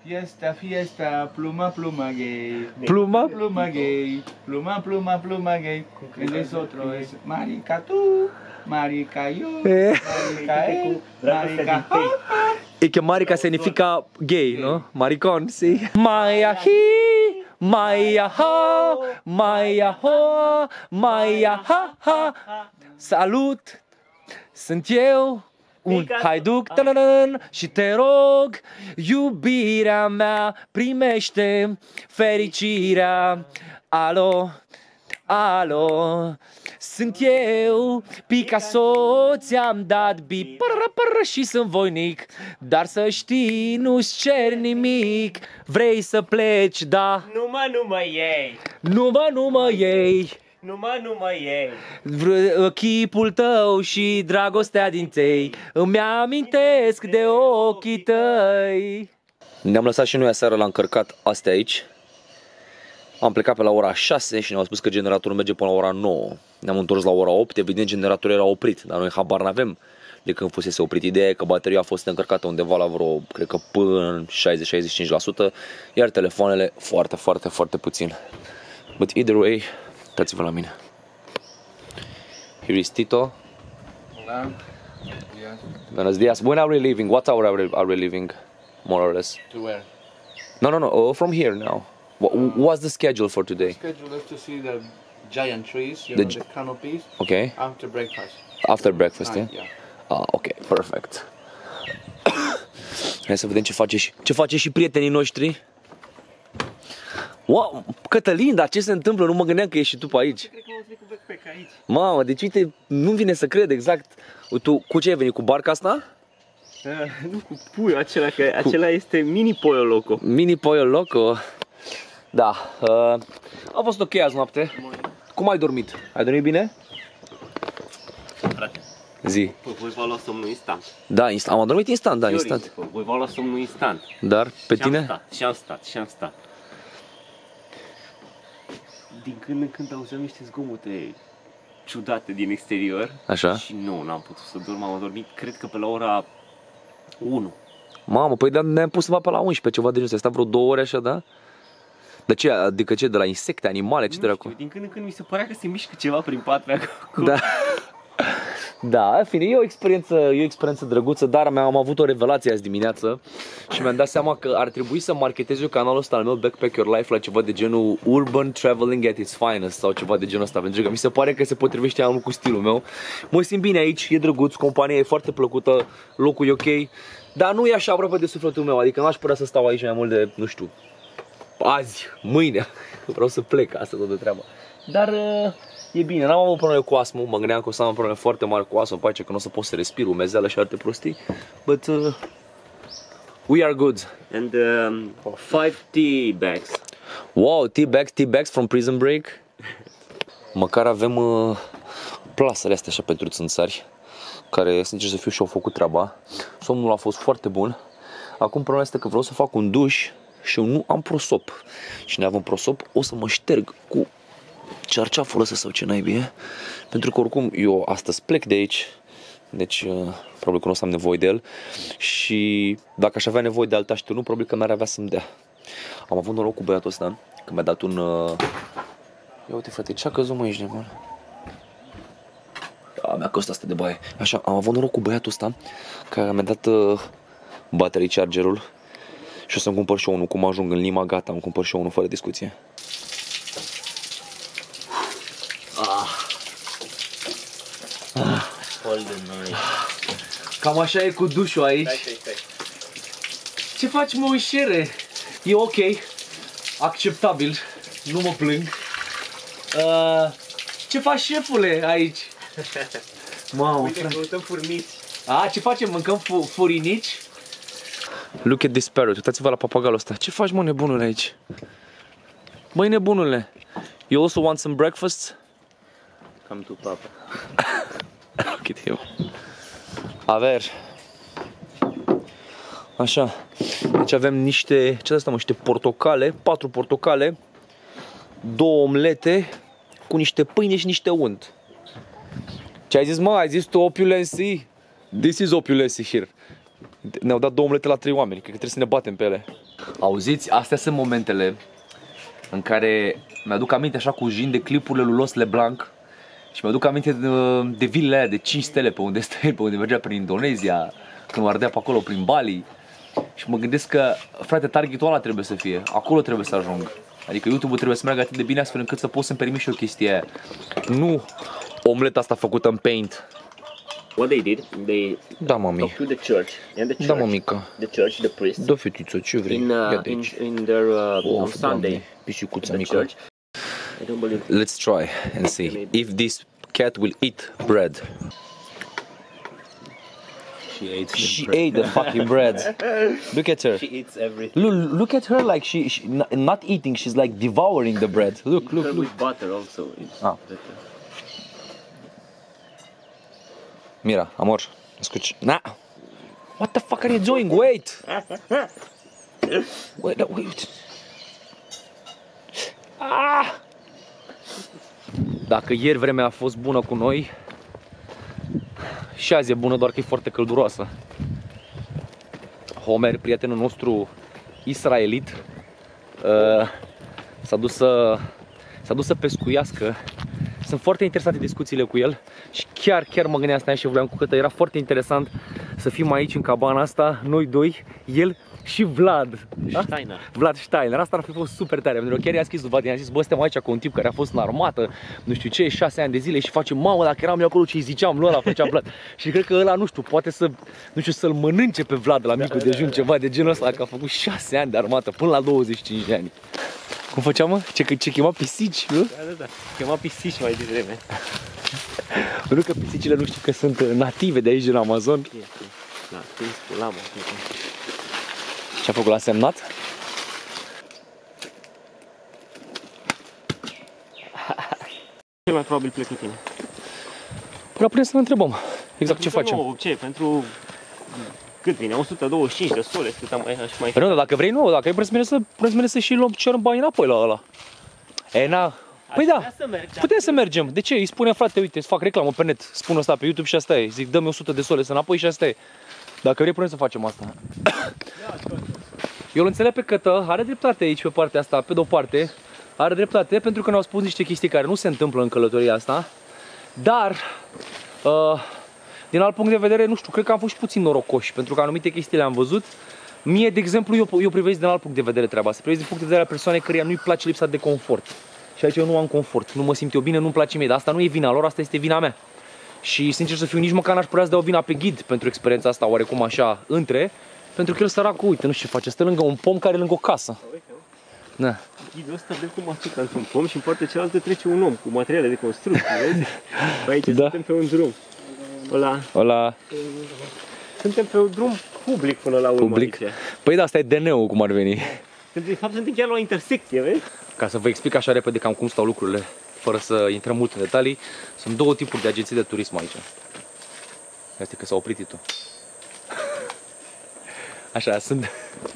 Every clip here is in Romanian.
Fiesta, fiesta, pluma, pluma gay. Pluma? Pluma gay. Pluma, pluma, pluma gay. El es otro, es marica tú, marica yo, marica él, marica ho. E che marica significa gay, no? Maricon, sì. Maia hi, maia ha, maia ho, maia ha ha. Salut! Sunt eu, un haiduc, tănănăn, și te rog, iubirea mea, primește fericirea. Alo, alo, sunt eu, Picasso, ți-am dat bip și sunt voinic, dar să știi, nu-ți cer nimic. Vrei să pleci, da? Nu mă iei. Nu mă iei. Nu mă iei. Chipul tău și dragostea din tei îmi amintesc de ochii tăi. Ne-am lăsat și noi aseară la încărcat astea aici. Am plecat pe la ora 6 și ne-au spus că generatorul merge până la ora 9. Ne-am întors la ora 8, evident generatorul era oprit, dar noi habar n-avem de când fusese oprit. Ideea e că bateria a fost încărcată undeva la vreo, cred că până în 60-65%, iar telefoanele foarte puțin. But either way, uitați-vă la mine. Here is Tito. Hola. Yes. Buenos dias. When are we leaving? What hour are we leaving? More or less. To where? No. From here now. What's the schedule for today? Schedule is to see the giant trees, you The know, the canopies, Okay. after breakfast. After breakfast, yeah? Yeah. Ah, ok, perfect. Hai să vedem ce face și prietenii noștri. Wow, Cătălin, dar ce se întâmplă? Nu mă gândeam că ești și tu pe aici. Cred că m-am venit cu backpack aici. Mamă, deci uite, nu vine să cred exact. Tu cu ce ai venit? Cu barca asta? Nu cu puiul acela, că acela este mini Pollo Loco. Mini Pollo Loco. Da, a fost ok azi noapte. Cum ai dormit? Ai dormit bine? Frate, Zi. voi v-a luat somnul instant. Da, am adormit instant, da, instant. Voi v-a luat somnul instant. Dar pe tine? Și am stat. Din când în când auzeam niște zgomote ciudate din exterior. Așa. Și n-am putut să dorm, am adormit, cred că pe la ora 1. Mamă, păi ne-am pus pe la 11, ceva de genul ăsta. Stat vreo 2 ore așa, da? De ce? Adică ce? De la insecte, animale, ce dracu? Din când în când mi se părea că se mișcă ceva prin pat pe acolo. Da. Da, în fine, e o experiență drăguță, dar am avut o revelație azi dimineață și mi-am dat seama că ar trebui să marketez eu canalul ăsta al meu Backpack Your Life la ceva de genul Urban Traveling at its Finest sau ceva de genul ăsta, pentru că mi se pare că se potrivește anul cu stilul meu. Mă simt bine aici, e drăguț, compania e foarte plăcută, locul e ok, dar nu e așa aproape de sufletul meu, adică n-aș putea să stau aici mai mult de, nu știu, azi, mâine, vreau să plec, asta tot de treaba. Dar e bine, n-am avut probleme cu astmul, mă gândeam că o să am probleme foarte mari cu astmul, că nu o să pot să respir, umezeală și alte prostii, but we are good. And 5 tea bags. Wow, tea bags from Prison Break. Măcar avem plasele astea așa pentru țânțari, care, sincer să fiu, și-au făcut treaba. Somnul a fost foarte bun. Acum problema este că vreau să fac un duș și eu nu am prosop. Și neavând prosop, o să mă șterg cu cearceaful ăsta sau ce naibii, pentru că oricum eu astăzi plec de aici, deci probabil că nu o să am nevoie de el și dacă aș avea nevoie de alt așternut, probabil că n-ar avea să-mi dea. Am avut noroc cu băiatul ăsta, că mi-a dat un... Ia uite frate, ce-a căzut mă aici de mână? Mi-a costat asta de baie. Așa, am avut noroc cu băiatul ăsta, care mi-a dat battery chargerul și o să-mi cumpăr și eu unul, cum ajung în Lima, gata, îmi cumpăr și eu unul fără discuție. Cam așa e cu dușul aici. Stai. Ce faci, mă, ușere? E ok, acceptabil, nu mă plâng. Ce faci, șefule, aici? Mamă, Uite, căutăm furnici. ce facem? Mâncăm furinici? Look at this parrot, uitați-vă la papagalul ăsta. Ce faci, mă, nebunule, aici? Băi, nebunule, you also want some breakfast? Come to papa. Look at him. A ver. Așa. Deci avem niște, ce asta, mă, niște portocale, 4 portocale, 2 omlete cu niște pâine și niște unt. Ce ai zis, mă? Ai zis tu opulency? This is opulency here. Ne-au dat 2 omlete la 3 oameni, cred că trebuie să ne batem pe ele. Auziți? Astea sunt momentele în care mi-aduc aminte așa cu jin de clipurile lui Los LeBlanc și mi-aduc aminte de vilele alea de 5 stele pe unde stă el, pe unde mergea prin Indonezia, când ardea pe acolo prin Bali. Și mă gândesc că, frate, targetul ăla trebuie să fie, acolo trebuie să ajung. Adică YouTube-ul trebuie să meargă atât de bine astfel încât să pot să-mi permit și o chestie aia. Nu omleta asta făcută în Paint. What they did, they Da, mami. talked to the church, and the church, Da, mămica. the church, the priest, Da, fetiță, ce vrei? Ia de aici. in their on Of, Sunday, Doamne, pisicuța the mică. church. I don't believe. Let's try and see if this cat will eat bread. She ate the fucking bread. Look at her. She eats everything. Look at her, like she not eating, she's like devouring the bread. Look. With butter also. It's Ah. better. Mira, amor, escucha. Nah. What the fuck are you doing? Wait. Wait. Ah! Dacă ieri vremea a fost bună cu noi, și azi e bună, doar că e foarte călduroasă. Homer, prietenul nostru israelit, s-a dus să pescuiască. Sunt foarte interesante discuțiile cu el și chiar mă gândeam asta și voiam cu Cătă. Era foarte interesant să fim aici în cabana asta, noi doi, el și Vlad. Steiner. Vlad Steiner. Asta ar fi fost super tare. Pentru că chiar i-am scris lui Vlad, i-am zis, bă, suntem aici cu un tip care a fost în armată, nu știu ce, 6 ani de zile și face, mamă, dacă eram eu acolo ce-i ziceam, lui ăla făcea Vlad. Și cred că ăla, nu știu, poate să, nu știu, să-l mănânce pe Vlad la micul dejun, ceva de genul ăsta, că a făcut 6 ani de armată până la 25 de ani. Cum făceam, mă? Ce chema pisici, nu? Da. Chema pisici mai devreme. Nu că pisicile nu știu că sunt native de aici din Amazon. Da, cu lamă. Ce-a făcut, l-a semnat? Cel mai probabil plec cu tine. Până putem să ne întrebăm exact ce facem. Nu, ce? Pentru cât vine? 125 de sole, cât am mai Păi nu, dar dacă vrei, nu, dacă vrei să și luăm, cerem bani înapoi la ăla. E, na. Păi da, putem să mergem. De ce? Îi spune, frate, uite, îți fac reclamă pe net, spun asta pe YouTube și asta e. Zic, dă-mi 100 de sole să înapoi și asta e. Dacă vrei, putem să facem asta. Eu îl înțeleg pe Cătă, are dreptate aici pe partea asta, pe de-o parte. Are dreptate pentru că ne-au spus niște chestii care nu se întâmplă în călătoria asta. Dar, din alt punct de vedere, nu știu, cred că am fost și puțin norocoși, pentru că anumite chestii le-am văzut. Mie, de exemplu, eu privesc din alt punct de vedere treaba asta. Privesc din punct de vedere al persoanei căreia nu-i place lipsa de confort. Și aici eu nu am confort, nu mă simt eu bine, nu-mi place mie, dar asta nu e vina lor, asta este vina mea. Și sincer să fiu, nici măcar n-aș putea să dau vina pe ghid pentru experiența asta, oarecum așa, pentru că el săracul, uite, nu știu ce face, stă lângă un pom care e lângă o casă. Da. Ghidul ăsta dă cu mașica într-un pom și în partea cealaltă trece un om cu materiale de construcție, vezi? Aici suntem pe un drum. Ăla. Suntem pe un drum public până la urmă Public. aici. Păi da, asta e DN-ul, cum ar veni. De fapt suntem chiar la o intersecție, vezi? Ca să vă explic așa repede cam cum stau lucrurile, fără să intrăm mult în detalii, sunt două tipuri de agenții de turism aici. Este că s-a oprit tu. Așa, sunt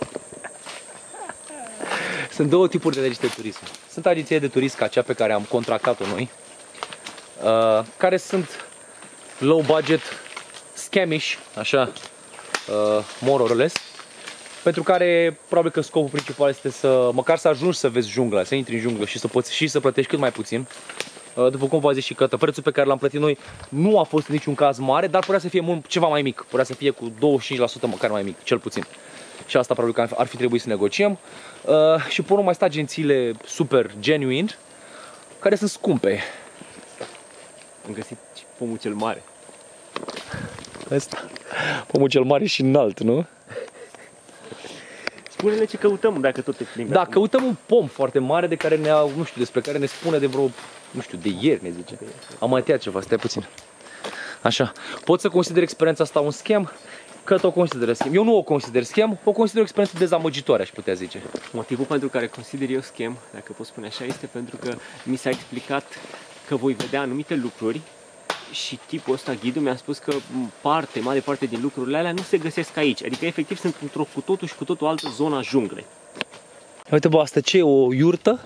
două tipuri de agenții de turism. Sunt agenții de turism ca cea pe care am contractat-o noi, care sunt low budget, scamish, așa, more or less, pentru care probabil că scopul principal este să măcar să ajungi să vezi jungla, să intri în junglă și să poți și să plătești cât mai puțin. După cum v-a zis și Cătă, prețul pe care l-am plătit noi nu a fost în niciun caz mare, dar putea să fie ceva mai mic, putea să fie cu 25% măcar mai mic, cel puțin. Și asta probabil că ar fi trebuit să negociem. Și pe urmă mai stă agențiile super genuine, care sunt scumpe. Am găsit și pomul cel mare. Asta, pomul cel mare și înalt, nu? Spune-ne ce căutăm dacă tot te plimbi. Da, căutăm un pom foarte mare de care nu știu, despre care ne spune de vreo, nu știu, de ieri ne zice. Am mai tăiat ceva, stai puțin. Așa, pot să consider experiența asta un scam? Că o consider scam. Eu nu o consider scam, o consider o experiență dezamăgitoare, aș putea zice. Motivul pentru care consider eu scam, dacă pot spune așa, este pentru că mi s-a explicat că voi vedea anumite lucruri și tipul ăsta, ghidul, mi-a spus că mare parte din lucrurile alea nu se găsesc aici. Adică efectiv sunt într-o cu totul și cu totul altă zonă a junglei. Uite, bă, asta ce e, o iurtă?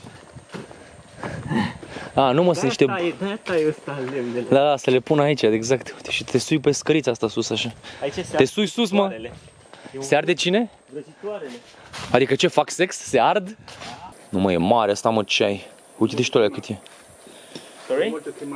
A, nu mă, sunt niște... De-aia e ăsta lemnele. Da, să le pun aici, exact. Uite, și te sui pe scărița asta sus, așa. Aici Te sui sus, mă. Se arde cine? Adică ce, fac sex? Se ard? Nu mă, e mare asta, mă, ce ai? Uite-te și tu alea cât e. Sorry?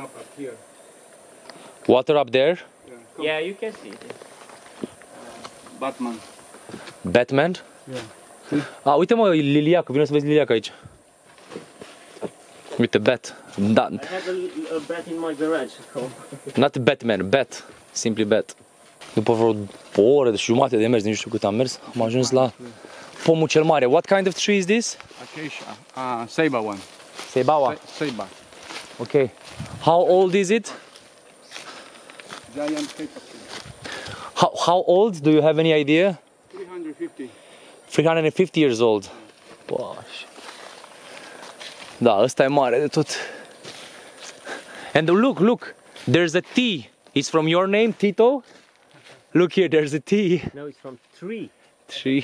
Water up there? Yeah, you can see it. Batman. Batman? A, uite mă, liliac, vino să vezi liliac aici. Uite, bat. Da. I had a bat in my garage at home. Not Batman, bat. Simply bat. După vreo o oră și jumătate de mers, nu știu cât am mers, am ajuns la pomul cel mare. What kind of tree is this? Acacia. Ceiba one. Ceibaua. Ceiba. Ok. How old is it? Giant paper. How old? Do you have any idea? 350. 350 years old. Bosh. Da, ăsta e mare de tot. And look, there's a T. It's from your name, Tito? Look here, there's a T. No, it's from tree. Tree.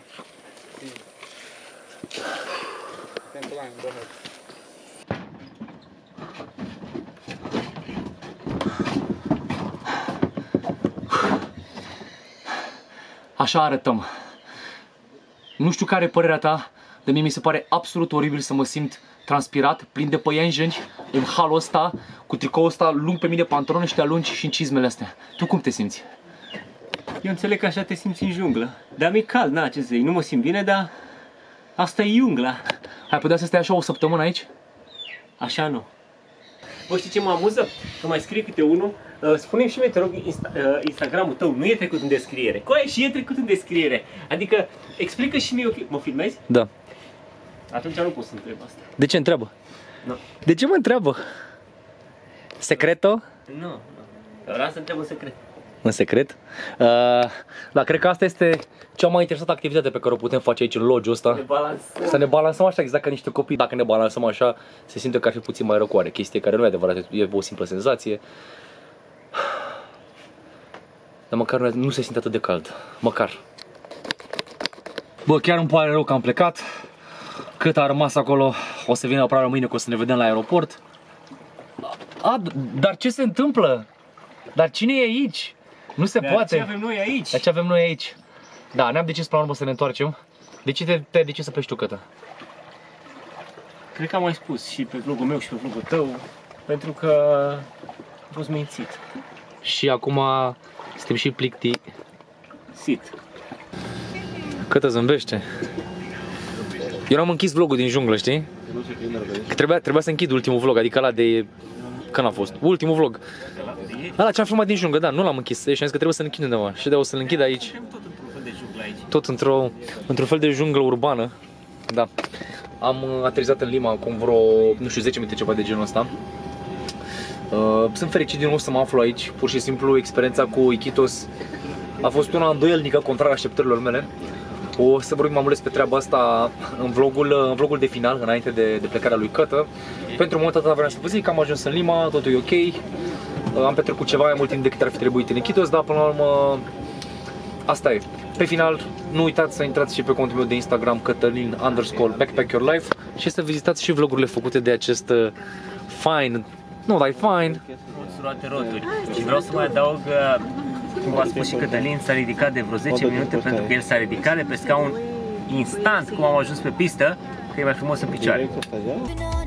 Așa arătăm. Nu știu care e părerea ta, dar mie mi se pare absolut oribil să mă simt transpirat, plin de păianjeni, în halul ăsta, cu tricoul ăsta lung pe mine, pantaloni ăștia lungi și în cizmele astea. Tu cum te simți? Eu înțeleg că așa te simți în junglă. Dar mi-e cald, na, ce să zic, nu mă simt bine, dar asta e jungla. Ai putea să stai așa o săptămână aici? Așa nu. Bă, știi ce mă amuză? Că mai scrie câte unul. Spune-mi și mie, te rog, Instagramul tău nu e trecut în descriere. Coaie, și e trecut în descriere. Adică, explică și mie, ok, mă filmezi? Da. Atunci nu pot să întreb asta. De ce întreabă? Nu. De ce mă întreabă? Secreto? Nu. Vreau să întreb în secret. În secret? Da, cred că asta este cea mai interesantă activitate pe care o putem face aici în lodge-ul ăsta. Ne balansăm. Să ne balansăm așa exact ca niște copii. Dacă ne balansăm așa, se simte că ar fi puțin mai răcoare. Chestie care nu e adevărat, e o simplă senzație. Dar măcar nu se simte atât de cald. Măcar. Bă, chiar îmi pare rău că am plecat. Cât a rămas acolo, o să vină aproape mâine, că o să ne vedem la aeroport. Dar ce se întâmplă? Dar cine e aici? Nu se poate. Ce avem noi aici? Dar ce avem noi aici? Da, ne-am decis până la urmă să ne întoarcem. De ce te-ai decis să pleci tu, Cătă? Cred că am mai spus și pe vlogul meu și pe vlogul tău. Pentru că am fost mințit. Și acum suntem și Sit. Cătă zâmbește. Eu n-am închis vlogul din junglă, știi? Că trebuia să închid ultimul vlog, adică ăla de... Când a fost? Ultimul vlog. Ăla ce-am filmat din junglă, da, nu l-am închis. Și am zis că trebuie să-l închid undeva. Și de o să-l închid aici. Tot într-un fel de junglă aici. Tot într-un fel de junglă urbană. Da. Am aterizat în Lima acum vreo, nu știu, 10 minute ceva de genul ăsta. Sunt fericit din nou să mă aflu aici. Pur și simplu experiența cu Iquitos a fost una îndoielnică, contrar așteptărilor mele. O să vorbim mai mult despre treaba asta în vlogul de final, înainte de plecarea lui Cătă. Pentru momentul ăsta vreau să vă zic că am ajuns în Lima, totul e ok. Am petrecut ceva mai mult timp decât ar fi trebuit în Iquitos, dar până la urmă asta e. Pe final, nu uitați să intrați și pe contul meu de Instagram, Cătălin_backpackyourlife, și să vizitați și vlogurile făcute de acest fine, fine. Roate roturi. Și vreau să mai adaug, cum v-a spus și Cătălin, s-a ridicat de vreo 10 minute pentru că el s-a ridicat de pe scaun instant cum am ajuns pe pistă, că e mai frumos în picioare.